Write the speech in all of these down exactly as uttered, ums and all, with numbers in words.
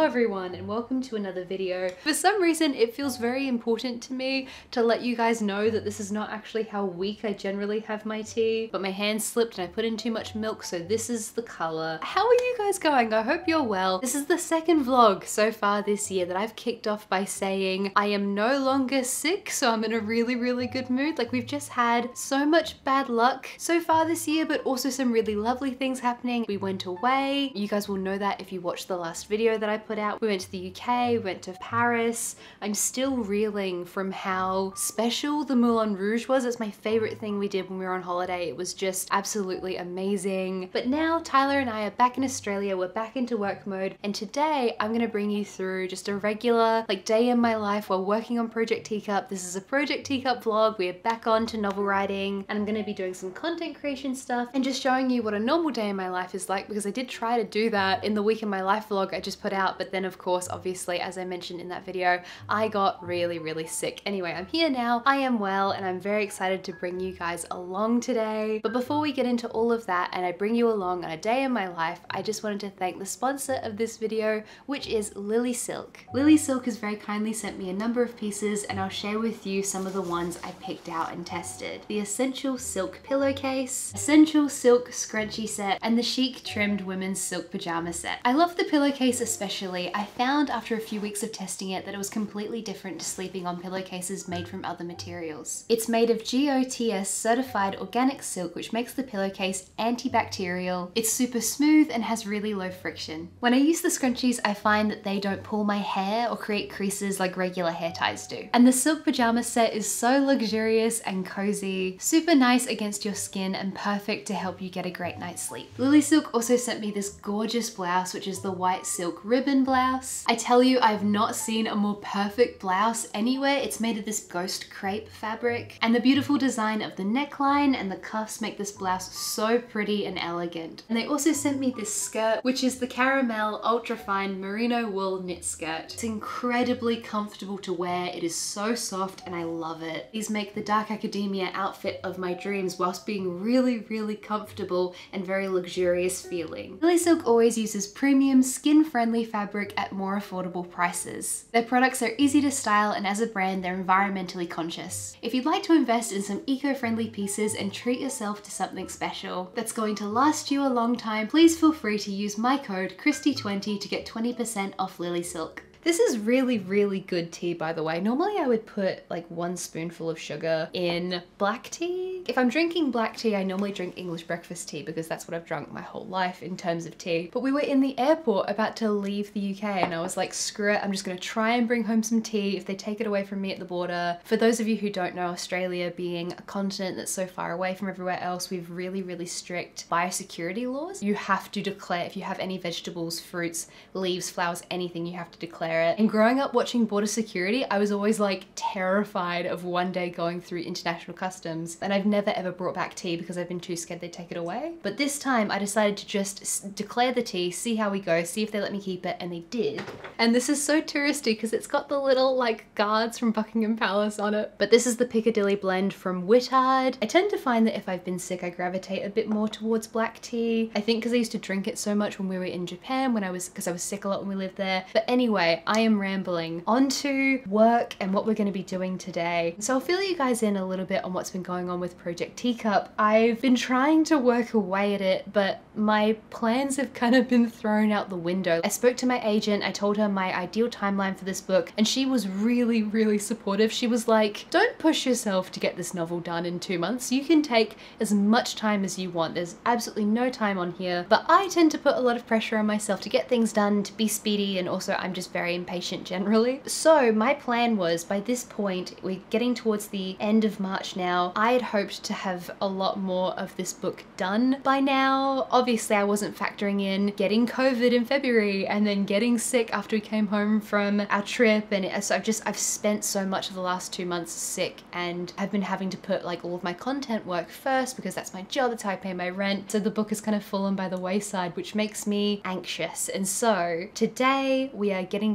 everyone and welcome to another video. For some reason it feels very important to me to let you guys know that this is not actually how weak I generally have my tea, but my hand slipped and I put in too much milk, so this is the color. How are you guys going? I hope you're well. This is the second vlog so far this year that I've kicked off by saying I am no longer sick, so I'm in a really really good mood. Like, we've just had so much bad luck so far this year, but also some really lovely things happening. We went away. You guys will know that if you watched the last video that I put out. We went to the U K, we went to Paris. I'm still reeling from how special the Moulin Rouge was. It's my favorite thing we did when we were on holiday. It was just absolutely amazing. But now Tyler and I are back in Australia. We're back into work mode, and today I'm gonna bring you through just a regular like day in my life while working on Project Teacup. This is a Project Teacup vlog. We're back on to novel writing, and I'm gonna be doing some content creation stuff and just showing you what a normal day in my life is like, because I did try to do that in the week in my life vlog I just put out, but then of course, obviously, as I mentioned in that video, I got really really sick. Anyway, I'm here now, I am well, and I'm very excited to bring you guys along today. But before we get into all of that and I bring you along on a day in my life, I just wanted to thank the sponsor of this video, which is Lily Silk. Lily Silk has very kindly sent me a number of pieces, and I'll share with you some of the ones I picked out and tested. The Essential Silk Pillowcase, Essential Silk Scrunchie Set, and the Chic Trimmed Women's Silk Pajama Set. I love the pillowcase especially. I found after a few weeks of testing it that it was completely different to sleeping on pillowcases made from other materials. It's made of G O T S certified organic silk, which makes the pillowcase antibacterial. It's super smooth and has really low friction. When I use the scrunchies, I find that they don't pull my hair or create creases like regular hair ties do. And the silk pajama set is so luxurious and cozy, super nice against your skin and perfect to help you get a great night's sleep. Lily Silk also sent me this gorgeous blouse, which is the white silk ribbon blouse. I tell you, I've not seen a more perfect blouse anywhere. It's made of this ghost crepe fabric, and the beautiful design of the neckline and the cuffs make this blouse so pretty and elegant. And they also sent me this skirt, which is the Caramel Ultra Fine Merino Wool Knit Skirt. It's incredibly comfortable to wear. It is so soft and I love it. These make the dark academia outfit of my dreams whilst being really, really comfortable and very luxurious feeling. Lily Silk always uses premium, skin-friendly fabric at more affordable prices. Their products are easy to style, and as a brand, they're environmentally conscious. If you'd like to invest in some eco-friendly pieces and treat yourself to something special that's going to last you a long time, please feel free to use my code Christy twenty to get twenty percent off Lily Silk. This is really, really good tea, by the way. Normally I would put like one spoonful of sugar in black tea. If I'm drinking black tea, I normally drink English breakfast tea because that's what I've drunk my whole life in terms of tea. But we were in the airport about to leave the U K, and I was like, screw it, I'm just gonna try and bring home some tea if they take it away from me at the border. For those of you who don't know, Australia being a continent that's so far away from everywhere else, we have really, really strict biosecurity laws. You have to declare, if you have any vegetables, fruits, leaves, flowers, anything, you have to declare it. And growing up watching border security, I was always like terrified of one day going through international customs, and I've never ever brought back tea because I've been too scared they'd take it away. But this time I decided to just declare the tea, see how we go, see if they let me keep it, and they did. And this is so touristy because it's got the little like guards from Buckingham Palace on it. But this is the Piccadilly blend from Whittard. I tend to find that if I've been sick, I gravitate a bit more towards black tea. I think because I used to drink it so much when we were in Japan, when I was because I was sick a lot when we lived there. But anyway, I am rambling. On to work and what we're going to be doing today. So I'll fill you guys in a little bit on what's been going on with Project Teacup. I've been trying to work away at it, but my plans have kind of been thrown out the window. I spoke to my agent, I told her my ideal timeline for this book, and she was really, really supportive. She was like, don't push yourself to get this novel done in two months. You can take as much time as you want. There's absolutely no time on here, but I tend to put a lot of pressure on myself to get things done, to be speedy, and also I'm just very impatient generally. So my plan was, by this point, we're getting towards the end of March now, I had hoped to have a lot more of this book done by now. Obviously I wasn't factoring in getting COVID in February and then getting sick after we came home from our trip, and it, so I've just I've spent so much of the last two months sick, and I've been having to put like all of my content work first because that's my job, that's how I pay my rent. So the book has kind of fallen by the wayside, which makes me anxious. And so today we are getting back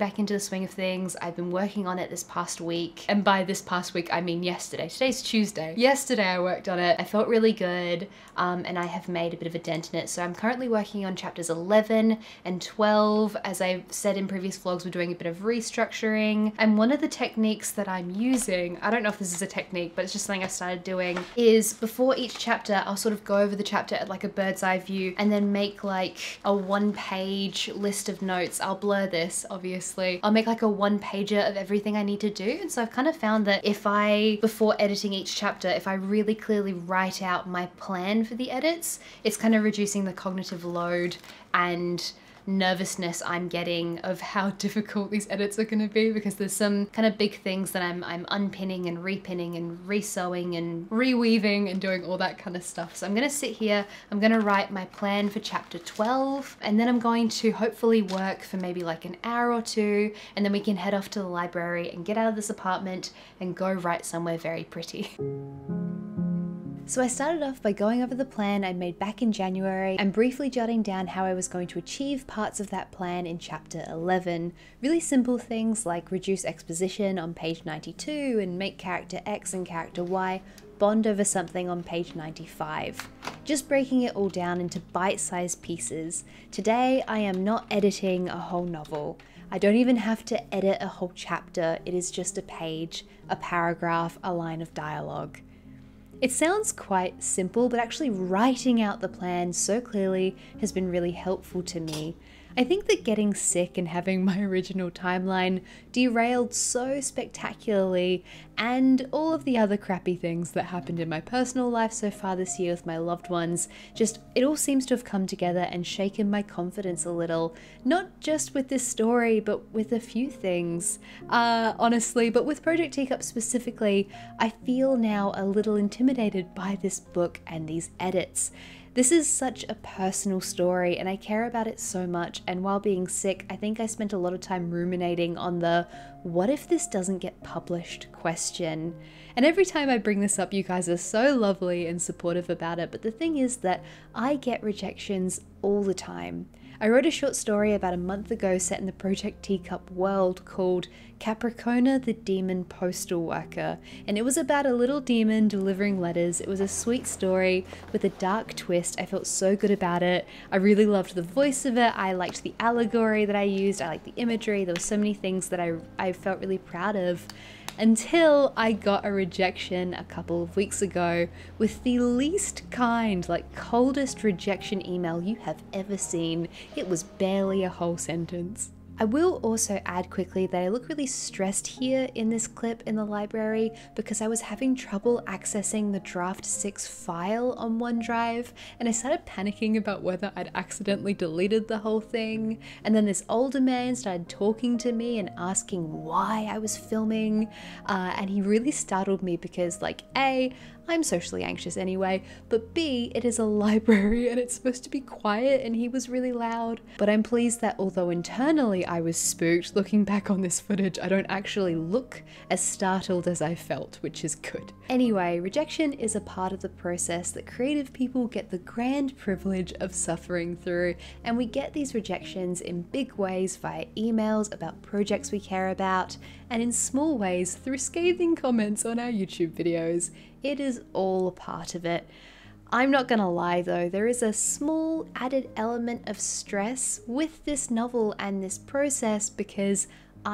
back into the swing of things. I've been working on it this past week. And by this past week, I mean yesterday. Today's Tuesday. Yesterday I worked on it. I felt really good, um, and I have made a bit of a dent in it. So I'm currently working on chapters eleven and twelve. As I've said in previous vlogs, we're doing a bit of restructuring. And one of the techniques that I'm using, I don't know if this is a technique, but it's just something I started doing, is before each chapter, I'll sort of go over the chapter at like a bird's eye view and then make like a one page list of notes. I'll blur this, obviously. I'll make like a one pager of everything I need to do. And so I've kind of found that if I, before editing each chapter, if I really clearly write out my plan for the edits, it's kind of reducing the cognitive load and nervousness I'm getting of how difficult these edits are going to be, because there's some kind of big things that I'm, I'm unpinning and repinning and resewing and reweaving and doing all that kind of stuff. So I'm going to sit here, I'm going to write my plan for chapter twelve, and then I'm going to hopefully work for maybe like an hour or two, and then we can head off to the library and get out of this apartment and go write somewhere very pretty. So I started off by going over the plan I made back in January and briefly jotting down how I was going to achieve parts of that plan in chapter eleven. Really simple things like reduce exposition on page ninety-two and make character X and character Y bond over something on page ninety-five. Just breaking it all down into bite-sized pieces. Today I am not editing a whole novel. I don't even have to edit a whole chapter. It is just a page, a paragraph, a line of dialogue. It sounds quite simple, but actually writing out the plan so clearly has been really helpful to me. I think that getting sick and having my original timeline derailed so spectacularly, and all of the other crappy things that happened in my personal life so far this year with my loved ones, just it all seems to have come together and shaken my confidence a little. Not just with this story, but with a few things, uh, honestly, but with Project Teacup specifically, I feel now a little intimidated by this book and these edits. This is such a personal story and I care about it so much, and while being sick, I think I spent a lot of time ruminating on the what if this doesn't get published question. And every time I bring this up, you guys are so lovely and supportive about it, but the thing is that I get rejections all the time. I wrote a short story about a month ago set in the Project Teacup world called Capricorna the Demon Postal Worker, and it was about a little demon delivering letters. It was a sweet story with a dark twist. I felt so good about it. I really loved the voice of it. I liked the allegory that I used. I liked the imagery. There were so many things that I, I felt really proud of. Until I got a rejection a couple of weeks ago with the least kind, like coldest rejection email you have ever seen. It was barely a whole sentence. I will also add quickly that I look really stressed here in this clip in the library because I was having trouble accessing the draft six file on OneDrive, and I started panicking about whether I'd accidentally deleted the whole thing. And then this older man started talking to me and asking why I was filming, uh, and he really startled me because, like, A, I'm socially anxious anyway, but B, it is a library and it's supposed to be quiet and he was really loud. But I'm pleased that although internally I was spooked, looking back on this footage, I don't actually look as startled as I felt, which is good. Anyway, rejection is a part of the process that creative people get the grand privilege of suffering through, and we get these rejections in big ways via emails about projects we care about, and in small ways through scathing comments on our YouTube videos. It is all a part of it. I'm not gonna lie though, there is a small added element of stress with this novel and this process because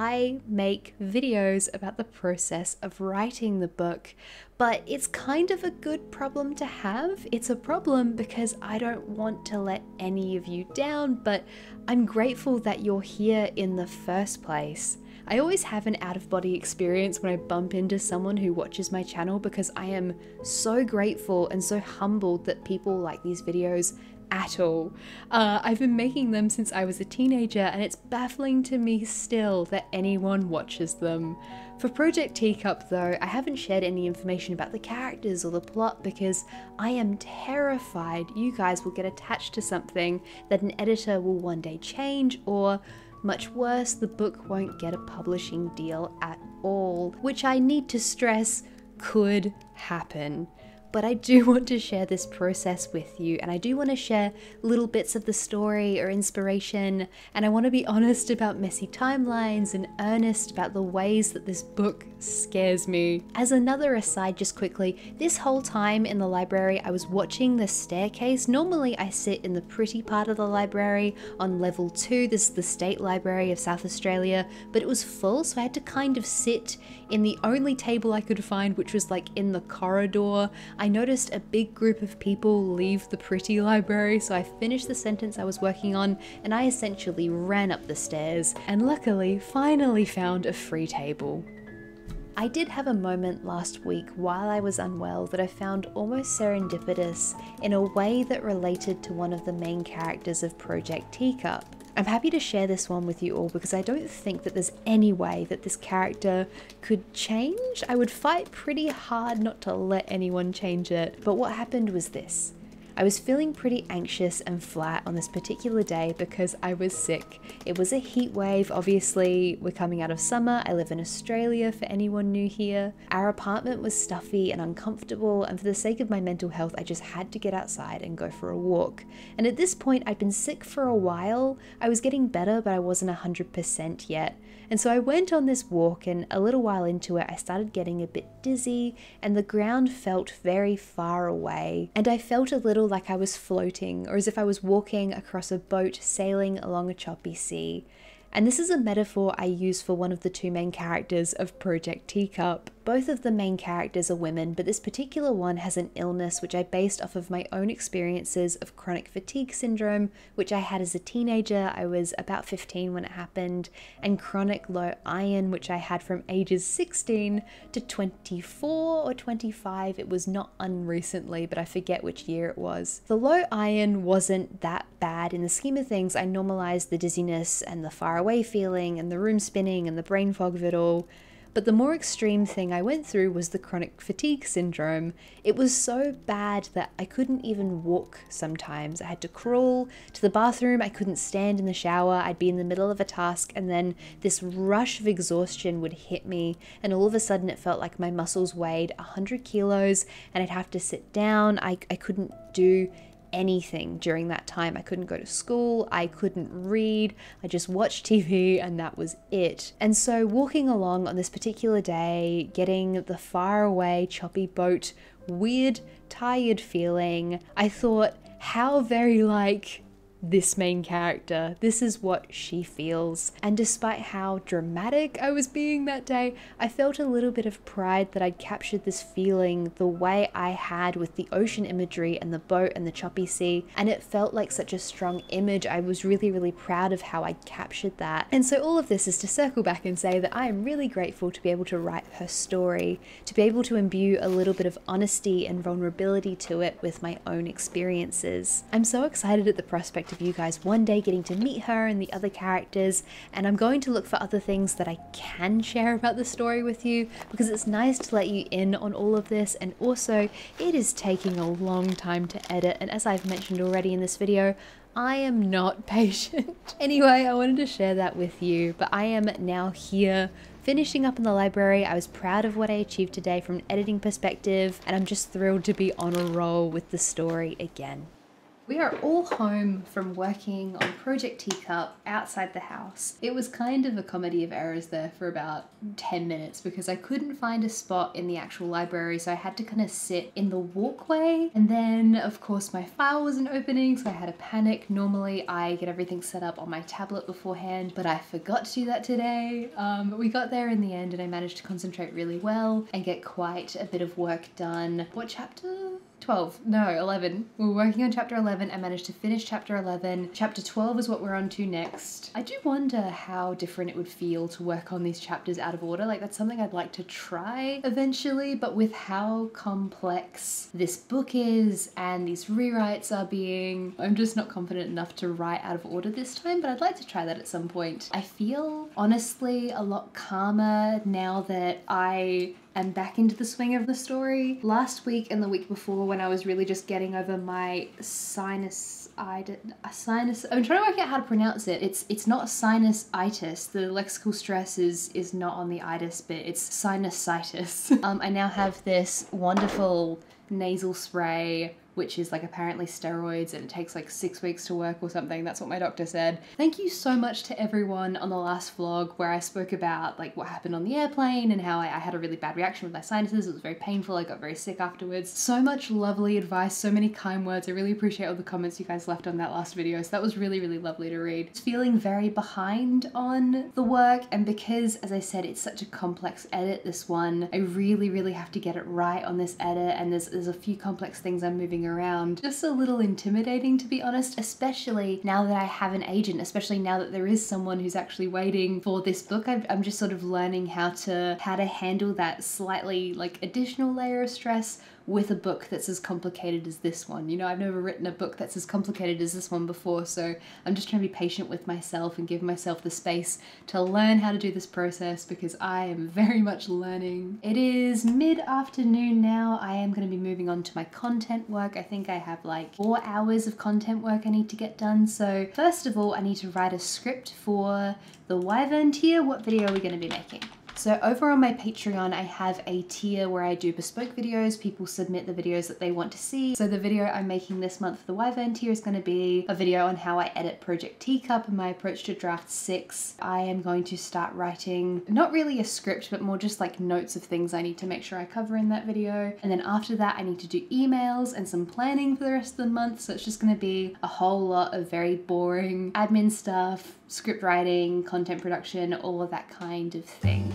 I make videos about the process of writing the book, but it's kind of a good problem to have. It's a problem because I don't want to let any of you down, but I'm grateful that you're here in the first place. I always have an out-of-body experience when I bump into someone who watches my channel because I am so grateful and so humbled that people like these videos at all. Uh, I've been making them since I was a teenager and it's baffling to me still that anyone watches them. For Project Teacup though, I haven't shared any information about the characters or the plot because I am terrified you guys will get attached to something that an editor will one day change, or much worse, the book won't get a publishing deal at all, which I need to stress could happen. but I do want to share this process with you, and I do want to share little bits of the story or inspiration, and I want to be honest about messy timelines and earnest about the ways that this book scares me. As another aside, just quickly, this whole time in the library I was watching the staircase. Normally I sit in the pretty part of the library on level two. This is the State Library of South Australia, but it was full, so I had to kind of sit in the only table I could find, which was like in the corridor. I noticed a big group of people leave the pretty library, so I finished the sentence I was working on and I essentially ran up the stairs and luckily finally found a free table. I did have a moment last week while I was unwell that I found almost serendipitous in a way that related to one of the main characters of Project Teacup. I'm happy to share this one with you all because I don't think that there's any way that this character could change. I would fight pretty hard not to let anyone change it, but what happened was this. I was feeling pretty anxious and flat on this particular day because I was sick. It was a heat wave. Obviously, we're coming out of summer. I live in Australia for anyone new here. Our apartment was stuffy and uncomfortable, and for the sake of my mental health, I just had to get outside and go for a walk. And at this point, I'd been sick for a while. I was getting better, but I wasn't one hundred percent yet. And so I went on this walk, and a little while into it, I started getting a bit dizzy, and the ground felt very far away. And I felt a little like I was floating, or as if I was walking across a boat sailing along a choppy sea. And this is a metaphor I use for one of the two main characters of Project Teacup. Both of the main characters are women, but this particular one has an illness which I based off of my own experiences of chronic fatigue syndrome, which I had as a teenager. I was about fifteen when it happened, and chronic low iron, which I had from ages sixteen to twenty-four or twenty-five. It was not unrecently, but I forget which year it was. The low iron wasn't that bad. In the scheme of things, I normalized the dizziness and the far away feeling and the room spinning and the brain fog of it all. But the more extreme thing I went through was the chronic fatigue syndrome. It was so bad that I couldn't even walk sometimes. I had to crawl to the bathroom, I couldn't stand in the shower, I'd be in the middle of a task, and then this rush of exhaustion would hit me, and all of a sudden it felt like my muscles weighed one hundred kilos, and I'd have to sit down. I, I couldn't do anything during that time. I couldn't go to school, I couldn't read, I just watched T V and that was it. And so walking along on this particular day, getting the far away choppy boat, weird, tired feeling, I thought, how very like this main character. This is what she feels. And despite how dramatic I was being that day, I felt a little bit of pride that I'd captured this feeling the way I had with the ocean imagery and the boat and the choppy sea, and it felt like such a strong image. I was really, really proud of how I captured that. And so all of this is to circle back and say that I am really grateful to be able to write her story, to be able to imbue a little bit of honesty and vulnerability to it with my own experiences. I'm so excited at the prospect of you guys one day getting to meet her and the other characters, and I'm going to look for other things that I can share about the story with you because it's nice to let you in on all of this, and also it is taking a long time to edit, and as I've mentioned already in this video, I am not patient. Anyway, I wanted to share that with you, but I am now here finishing up in the library. I was proud of what I achieved today from an editing perspective, and I'm just thrilled to be on a roll with the story again. We are all home from working on Project Teacup outside the house. It was kind of a comedy of errors there for about ten minutes because I couldn't find a spot in the actual library, so I had to kind of sit in the walkway. And then of course my file wasn't opening, so I had a panic. Normally I get everything set up on my tablet beforehand, but I forgot to do that today. Um, but we got there in the end and I managed to concentrate really well and get quite a bit of work done. What chapter? twelve, no, eleven. We were working on chapter eleven. I managed to finish chapter eleven. Chapter twelve is what we're on to next. I do wonder how different it would feel to work on these chapters out of order. Like, that's something I'd like to try eventually, but with how complex this book is and these rewrites are being, I'm just not confident enough to write out of order this time, but I'd like to try that at some point. I feel honestly a lot calmer now that I am back into the swing of the story. Last week and the week before, when I was really just getting over my sinus sinus I'm trying to work out how to pronounce it. It's it's not sinusitis. The lexical stress is is not on the itis bit. It's sinusitis. um, I now have this wonderful nasal spray, which is like apparently steroids and it takes like six weeks to work or something. That's what my doctor said. Thank you so much to everyone on the last vlog where I spoke about like what happened on the airplane and how I, I had a really bad reaction with my sinuses. It was very painful. I got very sick afterwards. So much lovely advice, so many kind words. I really appreciate all the comments you guys left on that last video. So that was really, really lovely to read. I was feeling very behind on the work, and because, as I said, it's such a complex edit, this one, I really, really have to get it right on this edit, and there's, there's a few complex things I'm moving around. Just a little intimidating, to be honest, especially now that I have an agent, especially now that there is someone who's actually waiting for this book. I've, I'm just sort of learning how to how to handle that slightly like additional layer of stress with a book that's as complicated as this one. You know, I've never written a book that's as complicated as this one before, so I'm just trying to be patient with myself and give myself the space to learn how to do this process, because I am very much learning. It is mid-afternoon now. I am going to be moving on to my content work. I think I have like four hours of content work I need to get done. So first of all, I need to write a script for the Wyvern tier. What video are we going to be making? So over on my Patreon, I have a tier where I do bespoke videos. People submit the videos that they want to see. So the video I'm making this month for the Wyvern tier is going to be a video on how I edit Project Teacup and my approach to draft six. I am going to start writing, not really a script, but more just like notes of things I need to make sure I cover in that video. And then after that, I need to do emails and some planning for the rest of the month. So it's just going to be a whole lot of very boring admin stuff, script writing, content production, all of that kind of thing.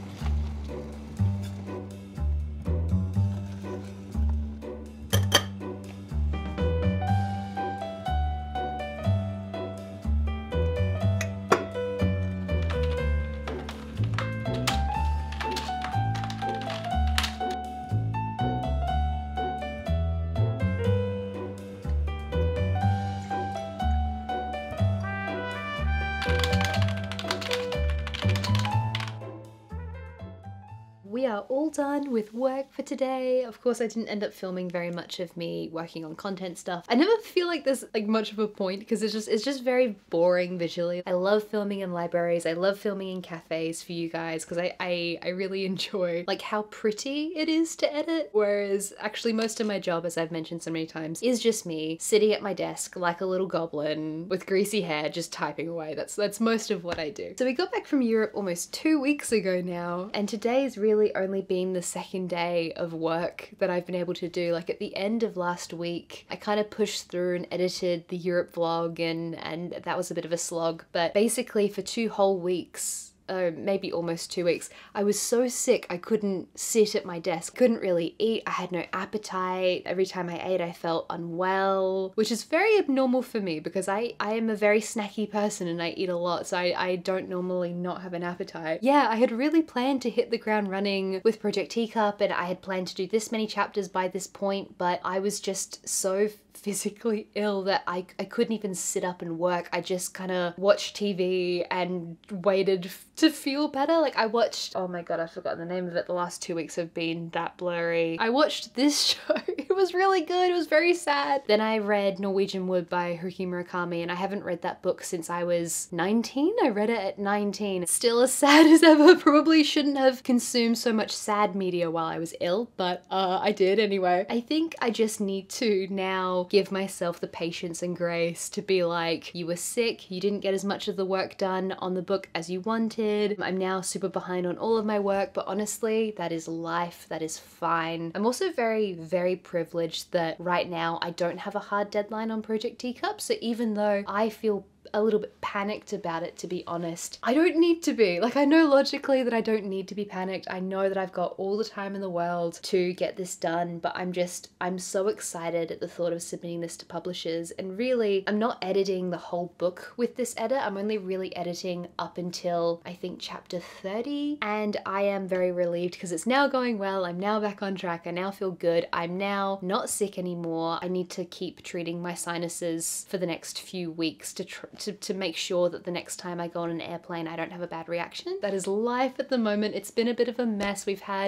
We are all done with work for today. Of course, I didn't end up filming very much of me working on content stuff. I never feel like there's like much of a point because it's just it's just very boring visually. I love filming in libraries. I love filming in cafes for you guys because I, I I really enjoy like how pretty it is to edit. Whereas actually most of my job, as I've mentioned so many times, is just me sitting at my desk like a little goblin with greasy hair just typing away. That's that's most of what I do. So we got back from Europe almost two weeks ago now, and today is really only been the second day of work that I've been able to do. Like at the end of last week, I kind of pushed through and edited the Europe vlog, and and that was a bit of a slog, but basically for two whole weeks, Uh, maybe almost two weeks, I was so sick I couldn't sit at my desk, couldn't really eat, I had no appetite. Every time I ate I felt unwell, which is very abnormal for me because I, I am a very snacky person and I eat a lot, so I, I don't normally not have an appetite. Yeah, I had really planned to hit the ground running with Project Teacup, and I had planned to do this many chapters by this point, but I was just so physically ill that I, I couldn't even sit up and work. I just kind of watched T V and waited to feel better. Like I watched, oh my god, I've forgotten the name of it. The last two weeks have been that blurry. I watched this show. It was really good. It was very sad. Then I read Norwegian Wood by Haruki Murakami, and I haven't read that book since I was nineteen. I read it at nineteen. Still as sad as ever. Probably shouldn't have consumed so much sad media while I was ill, but uh, I did anyway. I think I just need to now give myself the patience and grace to be like, you were sick, you didn't get as much of the work done on the book as you wanted. I'm now super behind on all of my work, but honestly, that is life, that is fine. I'm also very, very privileged that right now I don't have a hard deadline on Project Teacup, so even though I feel a little bit panicked about it, to be honest, I don't need to be. Like, I know logically that I don't need to be panicked. I know that I've got all the time in the world to get this done, but I'm just, I'm so excited at the thought of submitting this to publishers. And really, I'm not editing the whole book with this edit. I'm only really editing up until I think chapter thirty, and I am very relieved because it's now going well. I'm now back on track. I now feel good. I'm now not sick anymore. I need to keep treating my sinuses for the next few weeks to try To, to make sure that the next time I go on an airplane I don't have a bad reaction. That is life at the moment. It's been a bit of a mess. We've had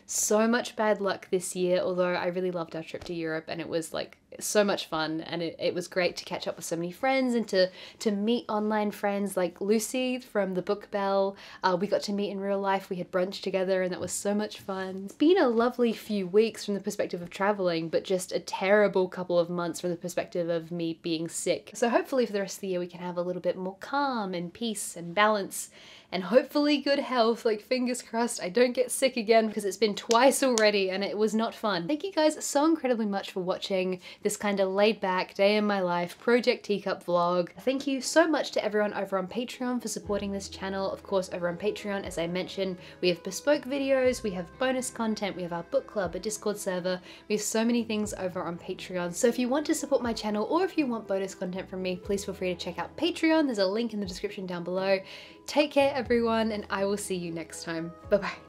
so much bad luck this year, although I really loved our trip to Europe and it was like so much fun, and it, it was great to catch up with so many friends and to to meet online friends like Lucy from the Book Bell. Uh, we got to meet in real life, we had brunch together, and that was so much fun. It's been a lovely few weeks from the perspective of traveling, but just a terrible couple of months from the perspective of me being sick. So hopefully for the rest of the year we can have a little bit more calm and peace and balance and hopefully good health. Like, fingers crossed I don't get sick again, because it's been twice already and it was not fun. Thank you guys so incredibly much for watching this kind of laid back day in my life Project Teacup vlog. Thank you so much to everyone over on Patreon for supporting this channel. Of course, over on Patreon, as I mentioned, we have bespoke videos, we have bonus content, we have our book club, a Discord server, we have so many things over on Patreon. So if you want to support my channel or if you want bonus content from me, please feel free to check out Patreon. There's a link in the description down below. Take care everyone, and I will see you next time. Bye bye.